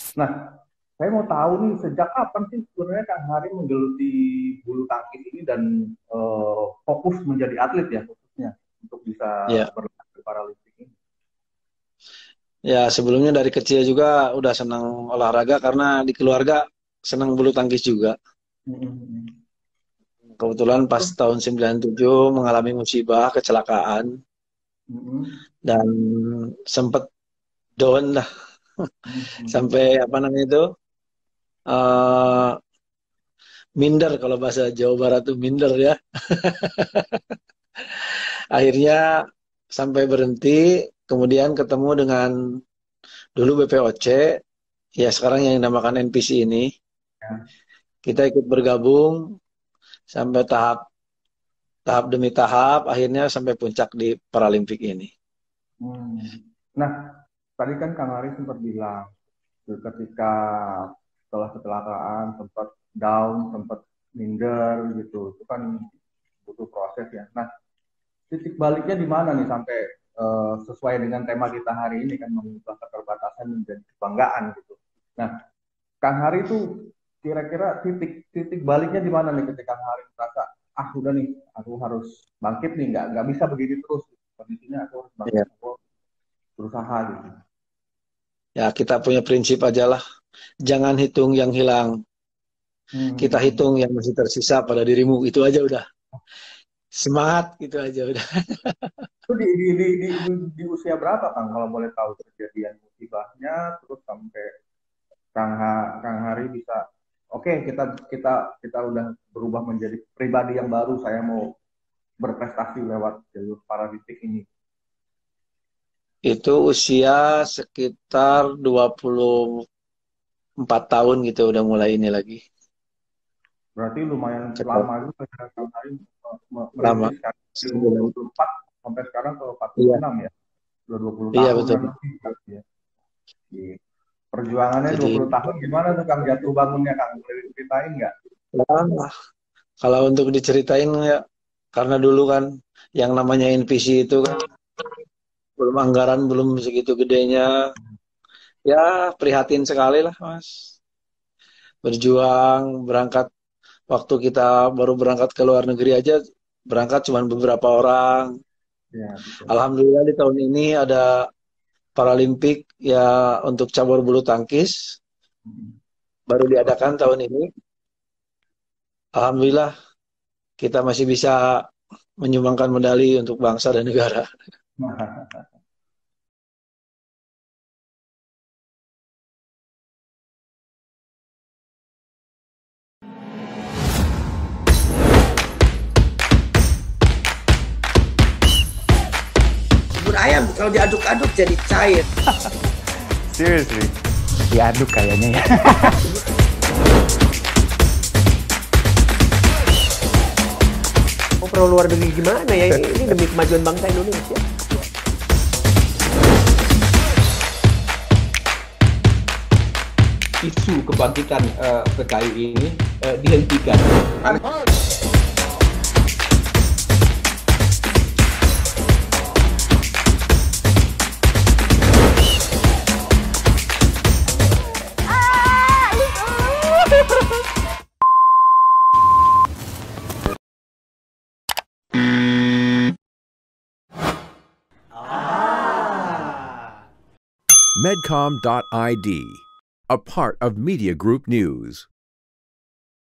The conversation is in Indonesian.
Nah, saya mau tahu nih sejak kapan sih sebenarnya Kang Hari menggeluti bulu tangkis ini dan fokus menjadi atlet ya khususnya untuk bisa Ya, berlaga di Paralimpik ini. ya sebelumnya dari kecil juga udah senang olahraga karena di keluarga senang bulu tangkis juga. Mm-mm. Kebetulan pas Terus, tahun 97 mengalami musibah, kecelakaan, mm-mm. dan sempet down lah Mm-mm. sampai apa namanya itu eh minder kalau bahasa Jawa Barat tuh minder ya. Akhirnya sampai berhenti, kemudian ketemu dengan dulu BPOC, ya sekarang yang dinamakan NPC ini. Ya. Kita ikut bergabung sampai tahap tahap demi tahap, akhirnya sampai puncak di Paralimpik ini. Hmm. Nah, tadi kan Kang Hari sempat bilang ketika setelah kecelakaan sempat down, sempat minder gitu. Itu kan butuh proses ya. Nah, titik baliknya di mana nih sampai sesuai dengan tema kita hari ini kan mengubah keterbatasan menjadi kebanggaan gitu. Nah, Kang Hari itu kira-kira titik titik baliknya di mana nih ketika Kang Hari merasa udah nih aku harus bangkit nih nggak bisa begini terus kondisinya aku harus bangkit Ya. aku harus berusaha gitu. Ya, kita punya prinsip aja lah. Jangan hitung yang hilang. Kita Hmm. hitung yang masih tersisa pada dirimu. Itu aja udah. Semangat, gitu aja udah. Itu di usia berapa Kang kalau boleh tahu kejadian musibahnya terus sampai Kang Hari bisa oke kita kita kita udah berubah menjadi pribadi yang baru saya mau berprestasi lewat jalur paralimpik ini. Itu usia sekitar 24 tahun gitu udah mulai ini lagi. Berarti lumayan Cepat. lama juga ya Kang Hari Lama. merintis kan dari umur 9. 24 sampai sekarang ke Iya, 46 ya. Udah 20 iya betul. tahunan lebih berarti ya. Iya. Perjuangannya Jadi 20 tahun gimana tuh Kang jatuh bangunnya Kang? Boleh diceritain nggak? ya, kalau untuk diceritain ya, karena dulu kan yang namanya NPC itu kan belum anggaran belum segitu gedenya, ya prihatin sekali lah Mas. Berjuang berangkat waktu kita baru berangkat ke luar negeri aja berangkat cuma beberapa orang. Ya, betul. Alhamdulillah di tahun ini ada Paralimpik ya untuk cabur bulu tangkis baru diadakan tahun ini. Alhamdulillah kita masih bisa menyumbangkan medali untuk bangsa dan negara. Bubur ayam kalau diaduk-aduk jadi cair. Seriously. Diaduk kayaknya ya. Mau pro luar negeri gimana ya? Ini demi kemajuan bangsa Indonesia. Isu kebangkitan PKI ini dihentikan. Medcom.id, a part of Media Group News.